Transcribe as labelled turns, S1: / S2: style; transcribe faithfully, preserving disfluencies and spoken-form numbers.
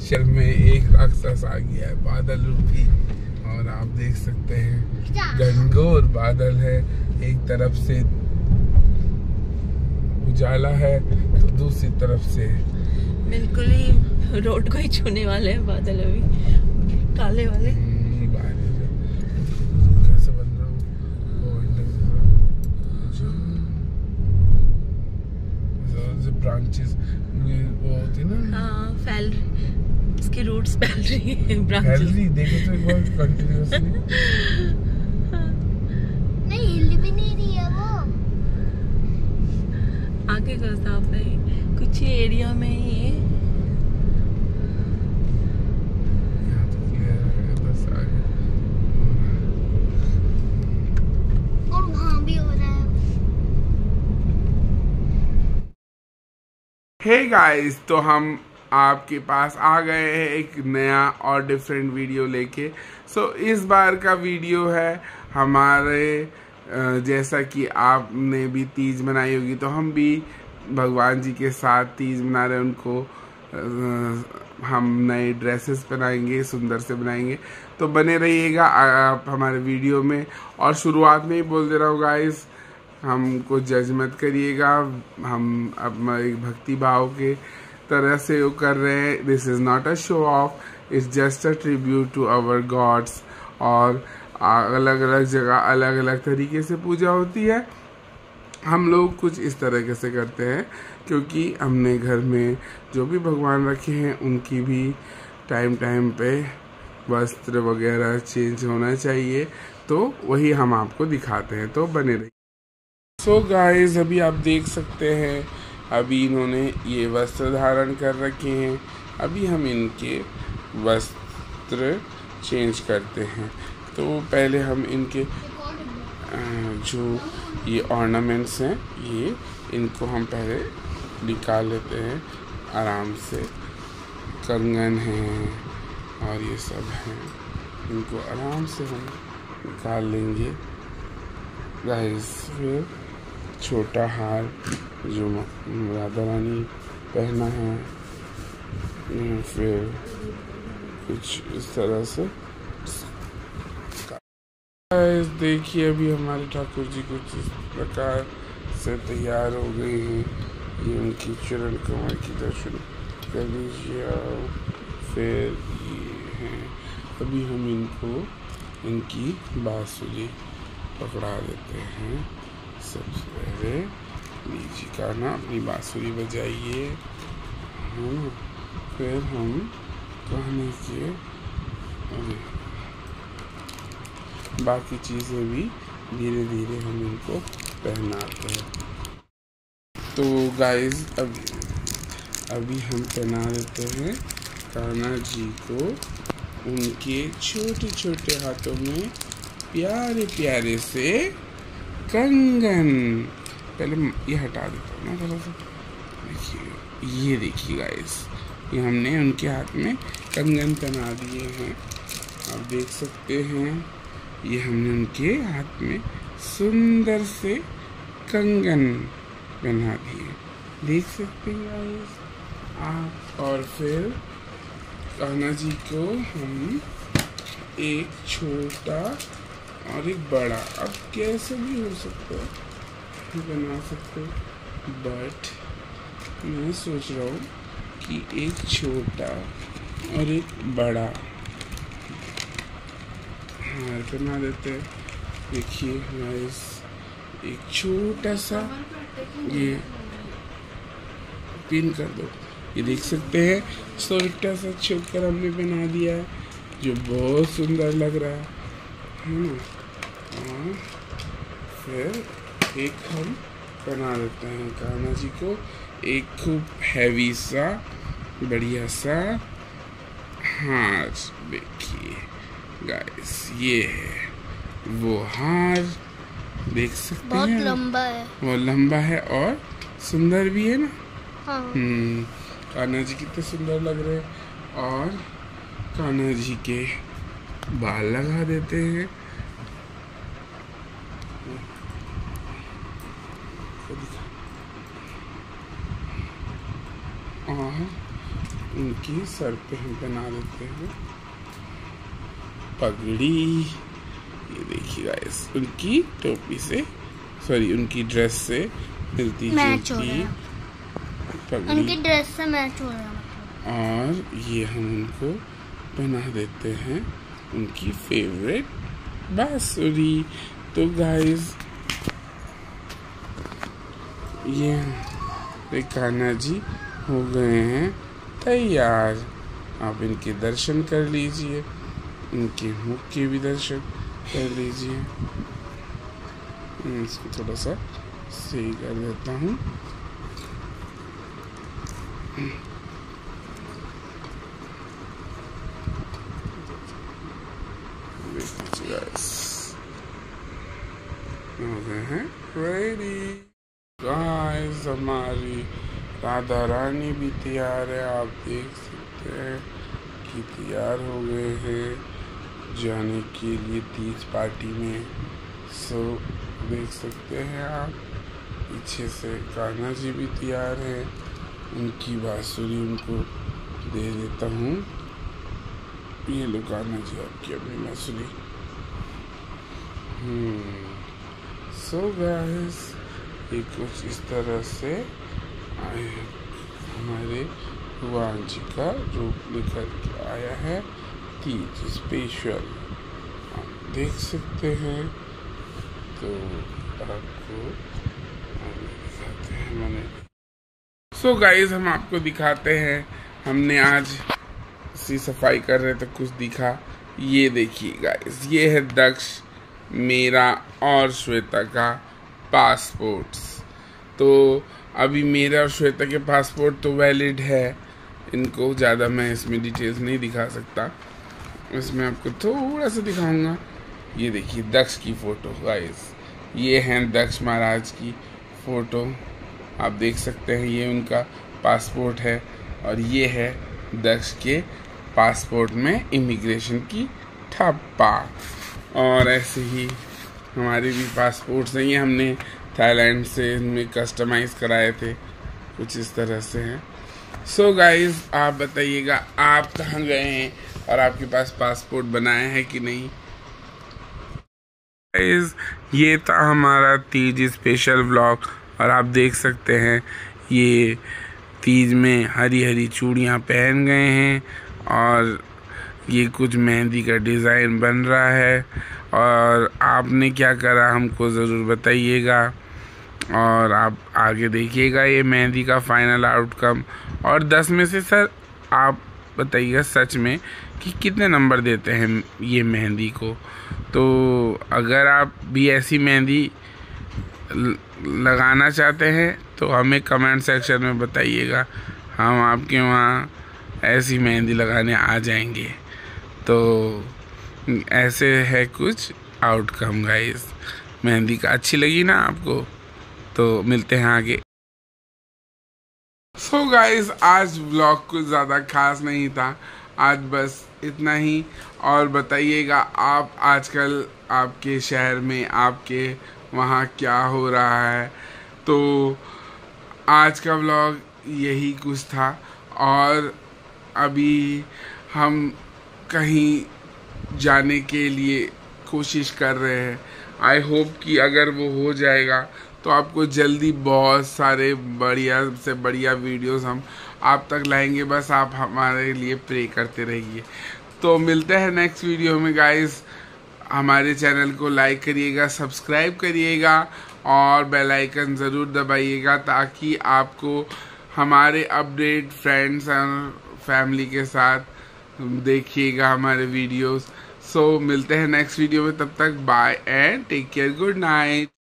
S1: हिमाचल में एक राक्षस आ गया है, बादल रूपी। और आप देख सकते हैं घनघोर बादल है, एक तरफ से उजाला है तो दूसरी तरफ से
S2: बिल्कुल ही रोड को ही छूने वाले हैं बादल, अभी काले वाले।
S1: कैसे बन रहा हूँ ब्रांचेस वो होती ना,
S2: हाँ फैल उसकी रूट्स फैल रही है,
S1: फैल रही। देखो तो एक बार कंटिन्यूअसली
S3: नहीं हिल भी नहीं रही है वो।
S2: आगे का साफ है, कुछ ही एरिया में ही है।
S1: यहाँ तो क्लियर है, बस आगे
S3: और वहाँ भी हो रहा है।
S1: हे गाइस, तो हम आपके पास आ गए हैं एक नया और डिफरेंट वीडियो लेके। सो so, इस बार का वीडियो है हमारे जैसा कि आपने भी तीज मनाई होगी, तो हम भी भगवान जी के साथ तीज मना रहे हैं। उनको आ, हम नए ड्रेसेस पहनाएंगे, सुंदर से बनाएंगे। तो बने रहिएगा आप हमारे वीडियो में। और शुरुआत में ही बोल दे रहा हूँ गाइस, हमको जज मत करिएगा, हम अब एक भक्ति भाव के तरह से वो कर रहे हैं। This is not a show off, it's just a tribute to our gods. और अलग अलग जगह अलग अलग तरीके से पूजा होती है, हम लोग कुछ इस तरीके से करते हैं क्योंकि हमने घर में जो भी भगवान रखे हैं उनकी भी टाइम टाइम पे वस्त्र वगैरह चेंज होना चाहिए, तो वही हम आपको दिखाते हैं। तो बने रहिए। सो गाइस, अभी आप देख सकते हैं, अभी इन्होंने ये वस्त्र धारण कर रखे हैं। अभी हम इनके वस्त्र चेंज करते हैं। तो पहले हम इनके जो ये ऑर्नामेंट्स हैं, ये इनको हम पहले निकाल लेते हैं आराम से। कंगन हैं और ये सब हैं, इनको आराम से हम निकाल लेंगे गाइस। फिर छोटा हार जो राधा रानी पहना है, फिर कुछ इस तरह से। देखिए अभी हमारे ठाकुर जी कुछ इस प्रकार से तैयार हो गए हैं। ये उनकी चरण कमल की दर्शन कर लीजिए। और फिर ये हैं, अभी हम इनको इनकी बांसुरी पकड़ा देते हैं। सबसे पहले लीजिए गाना, अपनी बांसुरी बजाइए, है ना। फिर हम गाने के बाकी चीज़ें भी धीरे धीरे हम इनको पहनाते हैं। तो गाइस अभी अभी हम पहना देते हैं कान्हा जी को उनके छोटे छोटे हाथों में प्यारे प्यारे से कंगन। पहले ये हटा देता हूँ ना थोड़ा सा। देखिए, ये देखिए गाइस, ये हमने उनके हाथ में कंगन पहना दिए हैं। आप देख सकते हैं, ये हमने उनके हाथ में सुंदर से कंगन पहना दिए, देख सकते हैं गाइस आप। और फिर कान्हा जी को हम एक छोटा और एक बड़ा, अब कैसे भी हो सकता है बना सकते, बट मैं सोच रहा हूँ कि एक छोटा और एक बड़ा हार बना देते हैं। देखिए गाइस, एक छोटा सा ये पिन कर दो, ये देख सकते हैं छोटा सा छोकर हमने बना दिया है, जो बहुत सुंदर लग रहा है, है ना। और फिर एक हम बना देते हैं कान्हा जी को, एक खूब हैवी सा बढ़िया सा हार। देखिए गाइस, ये है वो हार, देख सकते
S3: बहुत
S1: हैं,
S3: बहुत लंबा है,
S1: वो लंबा है और सुंदर भी है ना।
S3: हाँ।
S1: हम्म कान्हा जी कितने सुंदर लग रहे हैं। और कान्हा जी के बाल लगा देते हैं। और उनकी सर पे हम बना देते हैं पगड़ी। ये देखिए गाइस, उनकी टोपी से, सॉरी उनकी ड्रेस से मिलती जुलती पगड़ी,
S3: उनकी ड्रेस से मैच हो रहा है।
S1: और ये हम उनको बना देते हैं उनकी फेवरेट बांसुरी। तो गाइस ये कान्हा जी हो गए हैं तैयार। आप इनके दर्शन कर लीजिए, इनके मुख के भी दर्शन कर लीजिए। इसको थोड़ा सा सही कर देता हूँ। हो गए हैं रेडी गाइस। हमारी राधा रानी भी तैयार है, आप देख सकते हैं कि तैयार हो गए हैं जाने के लिए तीज पार्टी में। सो देख सकते हैं आप, पीछे से कान्हा जी भी तैयार है। उनकी बांसुरी उनको दे देता हूँ। ये लो कान्हा जी, आपकी अपनी बांसुरी। हम्म सो गाइस, ये कुछ इस तरह से आए हमारे भगवान जी का रूप लेकर के आया है तीज स्पेशल, आप देख सकते हैं। तो आपको दिखाते हैं मैंने। सो गाइस, हम आपको दिखाते हैं, हमने आज सी सफाई कर रहे थे, कुछ दिखा। ये देखिए गाइस, ये है दक्ष, मेरा और श्वेता का पासपोर्ट्स। तो अभी मेरा और श्वेता के पासपोर्ट तो वैलिड है, इनको ज़्यादा मैं इसमें डिटेल्स नहीं दिखा सकता, इसमें आपको थोड़ा सा दिखाऊंगा। ये देखिए दक्ष की फ़ोटो गाइस, ये हैं दक्ष महाराज की फ़ोटो, आप देख सकते हैं। ये उनका पासपोर्ट है और ये है दक्ष के पासपोर्ट में इमिग्रेशन की ठप्पा। और ऐसे ही हमारे भी पासपोर्ट्स हैं, ये हमने थाईलैंड से इनमें कस्टमाइज़ कराए थे, कुछ इस तरह से हैं। सो गाइस, आप बताइएगा आप कहाँ गए हैं और आपके पास पासपोर्ट बनाया है कि नहीं। गाइस, ये था हमारा तीज स्पेशल व्लॉग और आप देख सकते हैं ये तीज में हरी हरी चूड़ियाँ पहन गए हैं और ये कुछ मेहंदी का डिज़ाइन बन रहा है। और आपने क्या करा हमको ज़रूर बताइएगा और आप आगे देखिएगा ये मेहंदी का फाइनल आउटकम। और दस में से सर आप बताइएगा सच में कि कितने नंबर देते हैं ये मेहंदी को। तो अगर आप भी ऐसी मेहंदी लगाना चाहते हैं तो हमें कमेंट सेक्शन में बताइएगा, हम आपके वहाँ ऐसी मेहंदी लगाने आ जाएंगे। तो ऐसे है कुछ आउटकम गाइस मेहंदी का। अच्छी लगी ना आपको? तो मिलते हैं आगे। सो so गाइस, आज व्लॉग कुछ ज़्यादा खास नहीं था, आज बस इतना ही। और बताइएगा आप आजकल आपके शहर में, आपके वहाँ क्या हो रहा है। तो आज का व्लॉग यही कुछ था और अभी हम कहीं जाने के लिए कोशिश कर रहे हैं। आई होप कि अगर वो हो जाएगा तो आपको जल्दी बहुत सारे बढ़िया से बढ़िया वीडियोस हम आप तक लाएंगे, बस आप हमारे लिए प्रे करते रहिए। तो मिलते हैं नेक्स्ट वीडियो में गाइस। हमारे चैनल को लाइक करिएगा, सब्सक्राइब करिएगा और बेल आइकन ज़रूर दबाइएगा ताकि आपको हमारे अपडेट फ्रेंड्स और फैमिली के साथ देखिएगा हमारे वीडियोस। सो so, मिलते हैं नेक्स्ट वीडियो में, तब तक bye and take care, good night.